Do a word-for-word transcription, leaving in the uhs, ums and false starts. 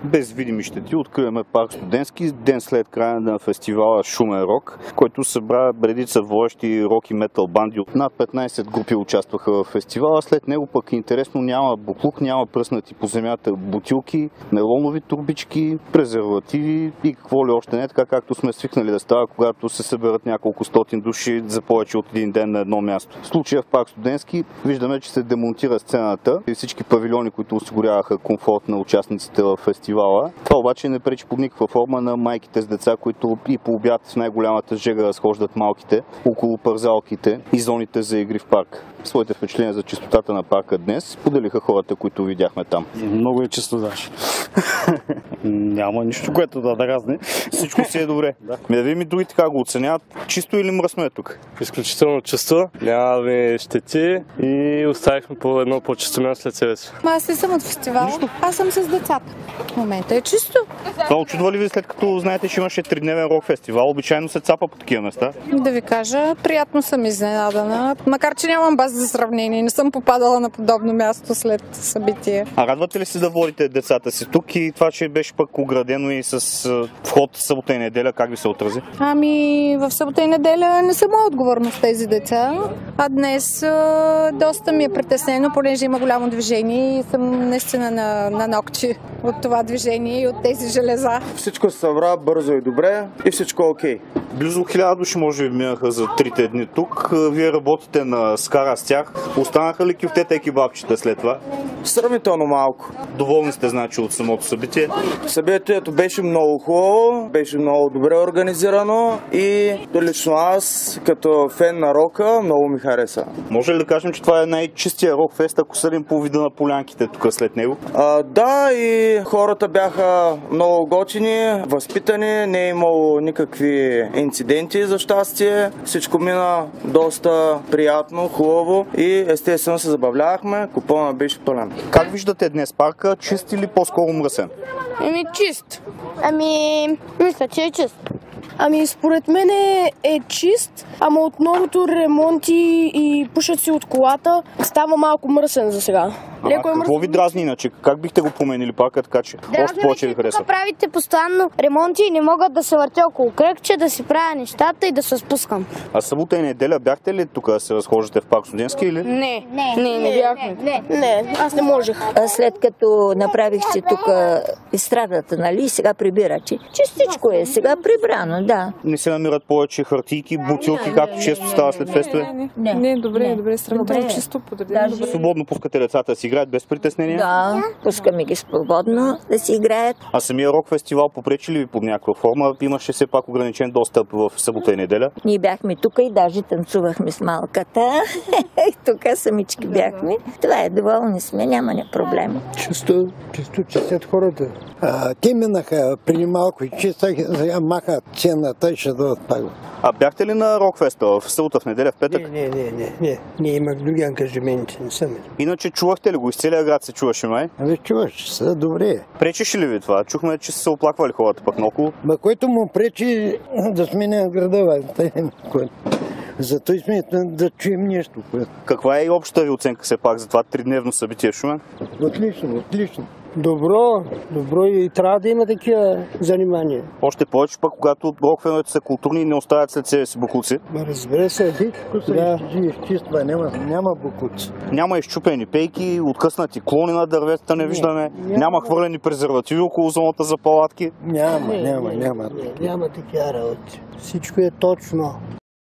Без видими щети откриваме парк Студентски ден след края на фестивала Шумен рок, който събра редица водещи рок и метал банди. Над петнайсет групи участваха в фестивала. След него пък интересно няма буклук, няма пръснати по земята бутилки, нейлонови турбички, презервативи и какво ли още не, така както сме свикнали да става, когато се съберат няколко стотин души за повече от един ден на едно място. В случая в парк Студентски виждаме, че се демонтира сцената и всички павилиони, които осигуряваха комфорт на участниците в фестивала. Това обаче не пречи под никаква форма на майките с деца, които и по обяд в най-голямата жега разхождат малките около парзалките и зоните за игри в парк. Своите впечатления за чистотата на парка днес поделиха хората, които видяхме там. Много е чисто, даже. Няма нищо, което да дразни. Всичко си е добре. Да. Ми да видим и другите как го оценяват. Чисто или мръсно е тук? Изключително чисто. Нямаме щети и оставихме по едно по-чисто място след себе си. Аз не съм от фестивал. Аз съм с децата. В момента е чисто. Това очудва ли ви, след като знаете, че имаше тридневен рок фестивал? Обичайно се цапа по такива места. Да ви кажа, приятно съм изненадана. Макар че нямам база за сравнение. Не съм попадала на подобно място след събитие. А радвате ли се да водите децата си тук и това, че беше пък оградено и с вход събота и неделя, как ви се отрази? Ами в събота и неделя не са моя отговорност тези деца. А днес а, доста ми е притеснено, понеже има голямо движение и съм наистина на, на ногти от това движение и от тези железа. Всичко се събра бързо и добре и всичко е окей. Близо хиляда души може би минаха за трите дни тук. Вие работите на скара с тях. Останаха ли кюфтета и кебабчета след това? Сравнително малко. Доволни сте, значи, от самото събитие? Събитието беше много хубаво, беше много добре организирано и лично аз, като фен на рока, много ми хареса. Може ли да кажем, че това е най-чистия рок-фест, ако съдим по вида на полянките тук след него? А, да, и хората бяха много готини, възпитани, не е имало никакви инциденти, за щастие. Всичко мина доста приятно, хубаво и естествено се забавлявахме, купона беше пълен. Как виждате днес парка? Чист или по-скоро мръсен? Ами чист. Ами, мисля, че е чист. Ами според мен е, е чист, ама от многото ремонти и пушат от колата става малко мръсен за сега. Ама какво мръсен... ви дразни иначе? Как бихте го променили парка, така че да, още повече ви харесва? Правите постоянно ремонти и не могат да се въртя около кръгче, да си правя нещата и да се спускам. А събота и неделя бяхте ли тук да се разхождате в парк Студентски или? Не, не, не, не бяхме. Не, не, не, аз не можех. След като направихте тук естрадата, нали, сега прибирате. Чистичко е, сега прибрано, да. Не се намират повече хартийки, бутилки, както често става след фестове? Не, не, не, не, добре, не. добре, сравнително чисто подредено. Да, свободно пускате децата да си играят без притеснения? Да, пускаме ги свободно да си играят. А самия рок фестивал попречи ли ви под някаква форма? Имаше все пак ограничен достъп в събота и неделя? Ние бяхме тук и даже танцувахме с малката. Тук самички бяхме. Това е, доволни сме, няма не проблем. Чисто, чисто чистят хората. А, те минаха преди малко и чисто махат цената и ще дадат пак. А бяхте ли на рок-феста в събота, в неделя, в петък? Не, не, не, не, не. Не имах други ангажименти, не съм. Иначе чувахте ли го? Из целия град се чуваше, май? Ами чуваш се, добре. Пречеше ли ви това? Чухме, че се оплаквали хората пък наоколо. Ма който му пречи да сменя града, зато и сме да чуем нещо. Каква е и общата ви оценка все пак за това тридневно събитие в Шумен? Отлично, отлично. Добро, добро и трябва да има такива занимания. Още повече пък, когато рок-феновете са културни и не оставят след себе си буклуци. Разбира се, всичко се да. изчиства, няма, няма буклуци. Няма изчупени пейки, откъснати клони на дърветата не, не виждаме, няма, няма хвърлени презервативи около зоната за палатки. Няма, не, няма, не, няма. Не, няма такива работи. Всичко е точно.